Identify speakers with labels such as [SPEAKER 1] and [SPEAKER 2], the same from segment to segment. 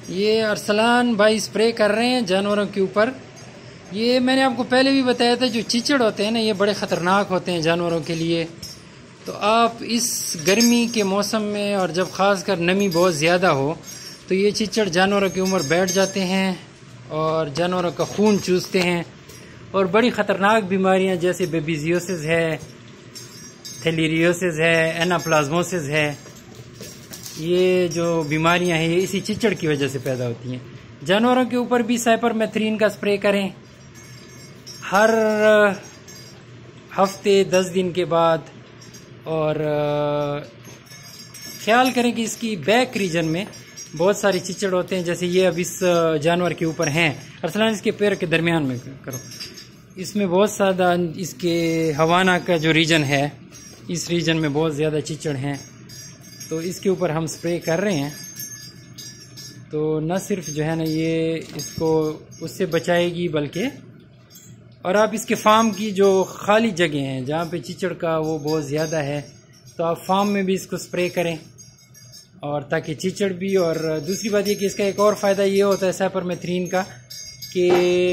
[SPEAKER 1] ये अरसलान भाई स्प्रे कर रहे हैं जानवरों के ऊपर। ये मैंने आपको पहले भी बताया था, जो चिचड़ होते हैं ना, ये बड़े ख़तरनाक होते हैं जानवरों के लिए। तो आप इस गर्मी के मौसम में और जब ख़ासकर नमी बहुत ज़्यादा हो तो ये चिचड़ जानवरों के ऊपर बैठ जाते हैं और जानवरों का खून चूसते हैं और बड़ी ख़तरनाक बीमारियां जैसे बेबीजियोसिस है, थैलेरियोसिस है, एनाप्लाज्मोसिस है, ये जो बीमारियां हैं ये इसी चिचड़ की वजह से पैदा होती हैं। जानवरों के ऊपर भी साइपरमेथ्रिन का स्प्रे करें हर हफ्ते 10 दिन के बाद, और ख्याल करें कि इसकी बैक रीजन में बहुत सारे चिचड़ होते हैं, जैसे ये अब इस जानवर के ऊपर हैं। अरसलान इसके पैर के दरमियान में करो, इसमें बहुत ज़्यादा इसके हवाना का जो रीजन है, इस रीजन में बहुत ज़्यादा चिचड़ हैं। तो इसके ऊपर हम स्प्रे कर रहे हैं। तो न सिर्फ जो है ना ये इसको उससे बचाएगी, बल्कि और आप इसके फार्म की जो खाली जगह हैं जहाँ पे चिचड़ का वो बहुत ज़्यादा है, तो आप फार्म में भी इसको स्प्रे करें, और ताकि चिचड़ भी। और दूसरी बात ये कि इसका एक और फ़ायदा ये होता है साइपरमेथ्रिन का कि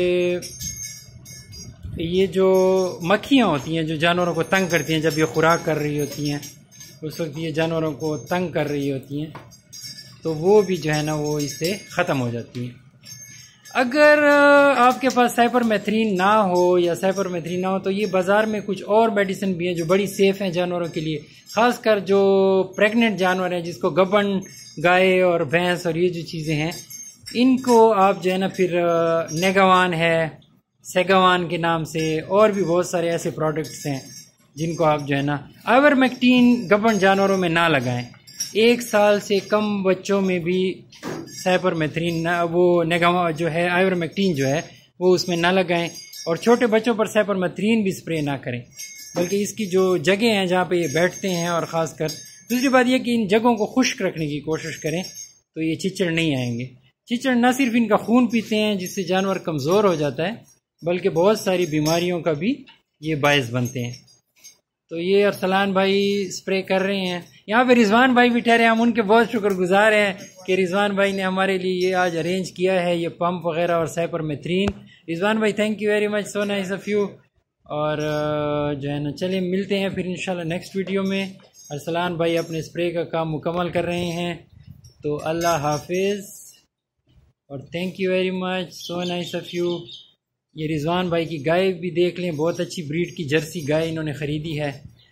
[SPEAKER 1] ये जो मक्खियाँ होती हैं जो जानवरों को तंग करती हैं, जब ये खुराक कर रही होती हैं उस वक्त ये जानवरों को तंग कर रही होती हैं, तो वो भी जो है ना वो इससे ख़त्म हो जाती हैं। अगर आपके पास साइपरमेथ्रिन ना हो या साइपरमेथ्रिन ना हो तो ये बाज़ार में कुछ और मेडिसिन भी हैं जो बड़ी सेफ़ हैं जानवरों के लिए, ख़ासकर जो प्रेग्नेंट जानवर हैं, जिसको गबन गाय और भैंस और ये जो चीज़ें हैं, इनको आप जो है ना फिर नेगावान है, सेगावान के नाम से, और भी बहुत सारे ऐसे प्रोडक्ट्स हैं जिनको आप जो है ना आइवरमेक्टिन गबन जानवरों में ना लगाएं। 1 साल से कम बच्चों में भी साइपरमेथ्रिन वो नेगावा जो है आइवरमेक्टिन जो है वो उसमें ना लगाएं, और छोटे बच्चों पर साइपरमेथ्रिन भी स्प्रे ना करें, बल्कि इसकी जो जगह हैं जहाँ पे ये बैठते हैं, और ख़ासकर दूसरी बात यह कि इन जगहों को खुश्क रखने की कोशिश करें, तो ये चिचड़ नहीं आएंगे। चिचड़ न सिर्फ इनका खून पीते हैं जिससे जानवर कमज़ोर हो जाता है, बल्कि बहुत सारी बीमारियों का भी ये बायस बनते हैं। तो ये अरसलान भाई स्प्रे कर रहे हैं। यहाँ पे रिजवान भाई भी ठहरे, हम उनके बहुत शुक्रगुजार हैं कि रिजवान भाई ने हमारे लिए ये आज अरेंज किया है, ये पंप वगैरह और साइपरमेथ्रिन। रिजवान भाई thank you very much, so nice of you. और जो है ना चलिए मिलते हैं फिर इंशाल्लाह नेक्स्ट वीडियो में। अरसलान भाई अपने स्प्रे का काम मुकम्मल कर रहे हैं, तो अल्लाह हाफिज़ और thank you very much, so nice of you. ये रिजवान भाई की गाय भी देख लें, बहुत अच्छी ब्रीड की जर्सी गाय इन्होंने ख़रीदी है।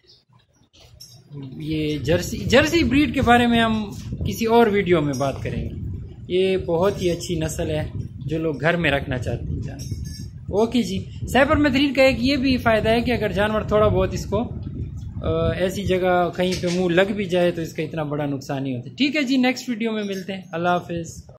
[SPEAKER 1] ये जर्सी ब्रीड के बारे में हम किसी और वीडियो में बात करेंगे। ये बहुत ही अच्छी नस्ल है जो लोग घर में रखना चाहते हैं जानवर। ओके जी। साइपरमेथ्रिन का एक ये भी फ़ायदा है कि अगर जानवर थोड़ा बहुत इसको ऐसी जगह कहीं पे मुंह लग भी जाए तो इसका इतना बड़ा नुकसान नहीं होता। ठीक है जी, नेक्स्ट वीडियो में मिलते हैं। अल्लाह हाफिज़।